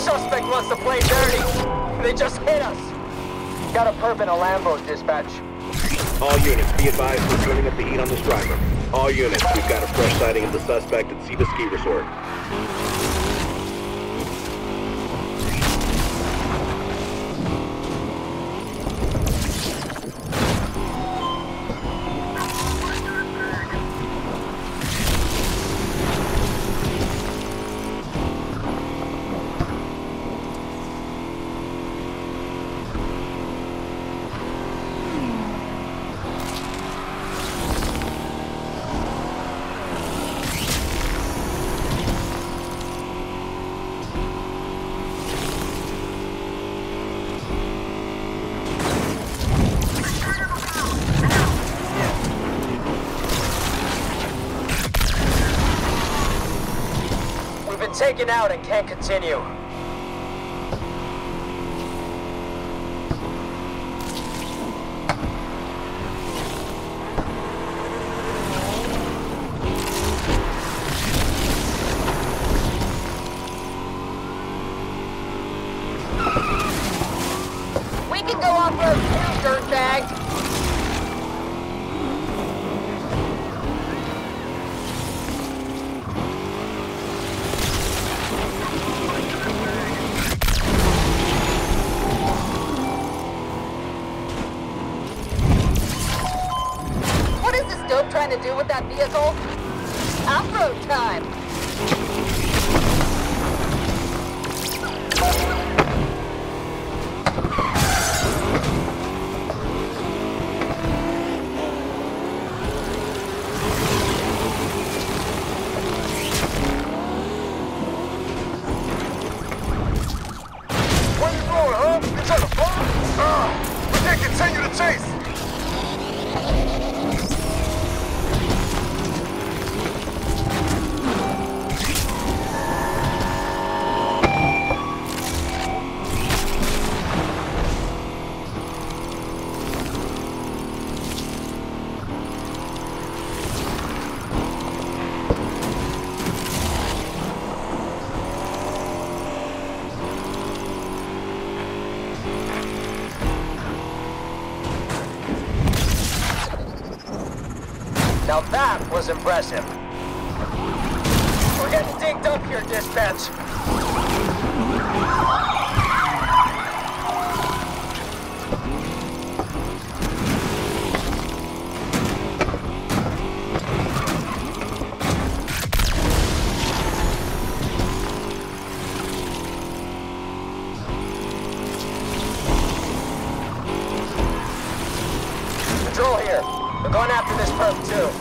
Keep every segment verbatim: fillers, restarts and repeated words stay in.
Suspect wants to play dirty. They just hit us. Got a perp in a Lambo, dispatch. All units, be advised we're turning up the heat on this driver. All units, we've got a fresh sighting of the suspect at Ceva Ski Resort. Taken out and can't continue. We can go off-road too, dirtbag. Trying to do with that vehicle? Off-road time! Where you going, huh? You trying to fuck? Uh, we can't continue the chase! Now that was impressive. We're getting digged up here, dispatch. Patrol here. We're going after this perp too.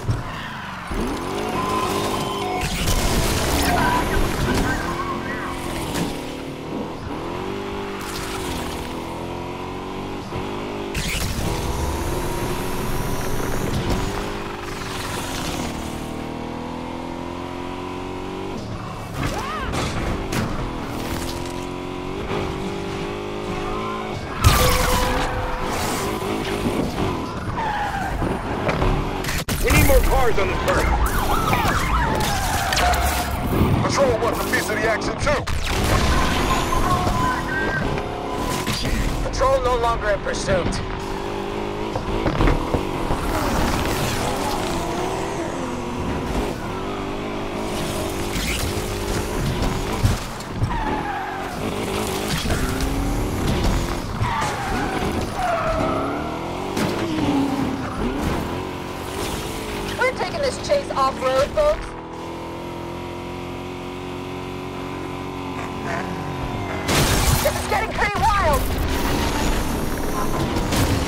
Cars on this bird. Patrol wants a piece of the action too. Patrol no longer in pursuit. This chase off-road, folks? This is getting pretty wild!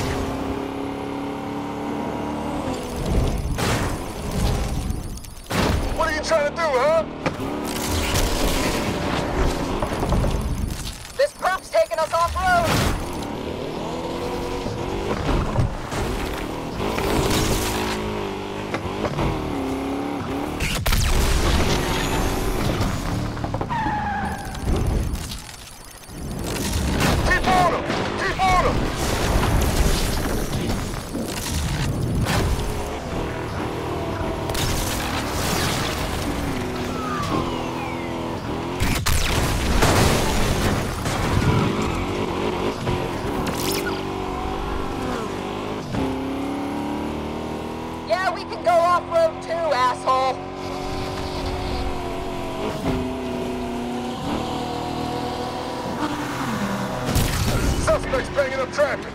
Suspect's banging up traffic.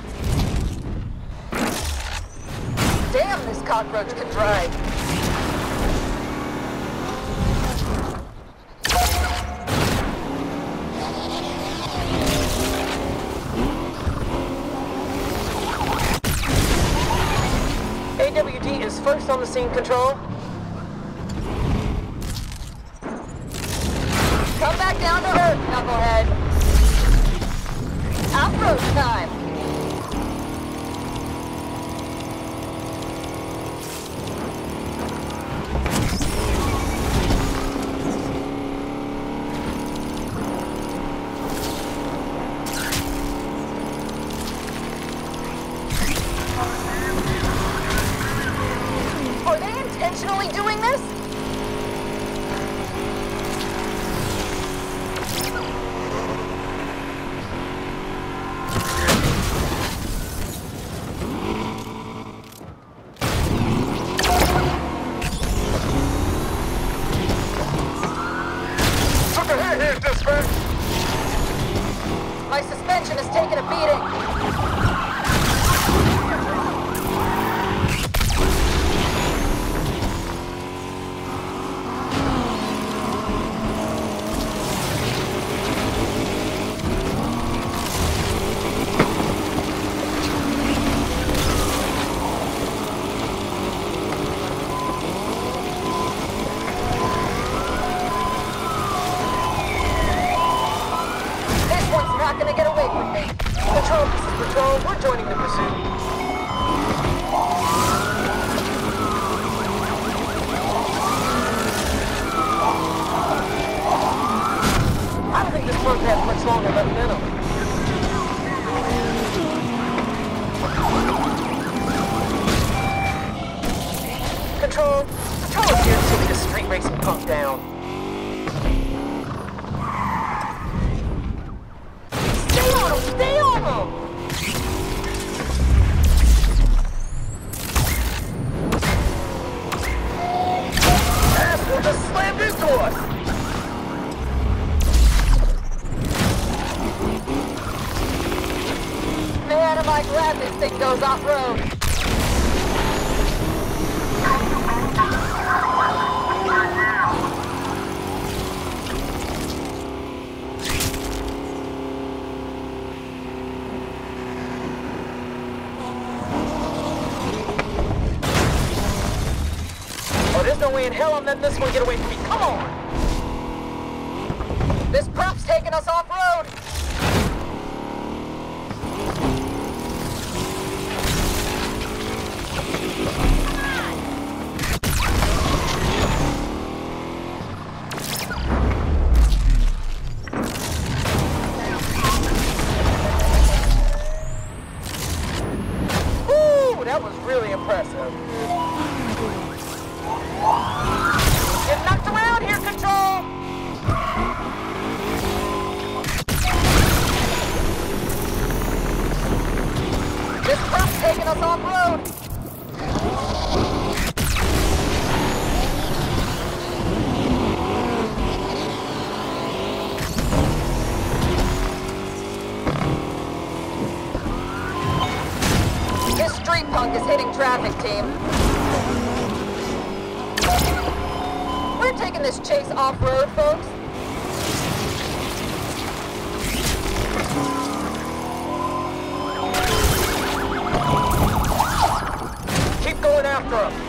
Damn, this cockroach can drive. A W D is first on the scene, Control. Come back down to earth, knucklehead. Off-road time. Are they intentionally doing this? Took a hit here, dispatch. My suspension is taking a beating. This one's not gonna get away from me. Control, this is Patrol. We're joining the pursuit. I don't think this pump has much longer left in them. Control, Patrol is here to take this street racing pump down. Stay on him! Stay on him! Asshole just slammed into us! Man, am I glad this thing goes off-road. Oh, there's no way in hell I'm letting this one get away from me. Come on! This pump's taking us off-road. Ooh, that was really impressive. Get knocked around here, Control! This pump's taking us off-road. This street punk is hitting traffic, team. We're taking this chase off-road, folks. Keep going after him.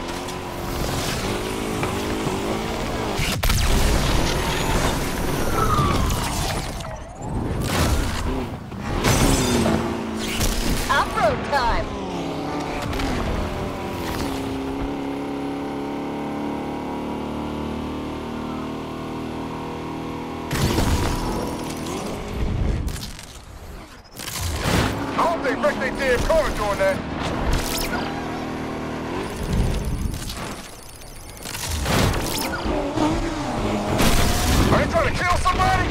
Off-road time. I hope they wrecked their damn car doing that. Are you trying to kill somebody?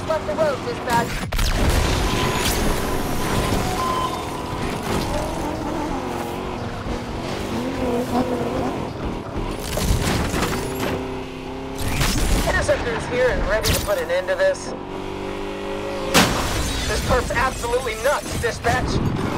left the road, dispatch. Interceptor is here and ready to put an end to this. This perp's absolutely nuts, dispatch.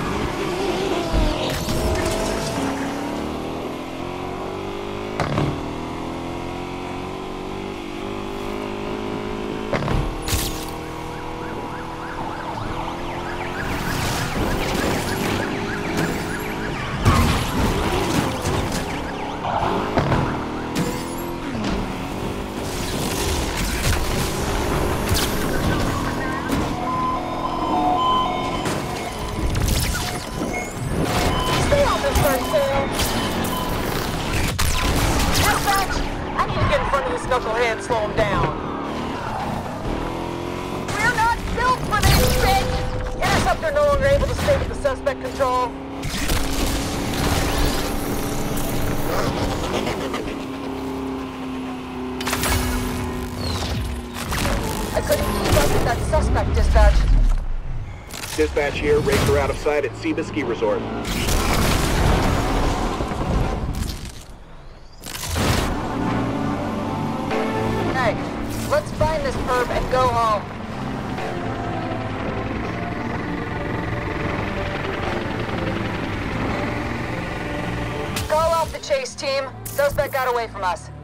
Knucklehead, slow him down. We're not built for this shit! Interceptor no longer able to stay with the suspect control. I couldn't keep up with that suspect, dispatch. Dispatch here, Racer out of sight at Seba Ski Resort. Let's find this perp and go home. Call off the chase team. Suspect got away from us.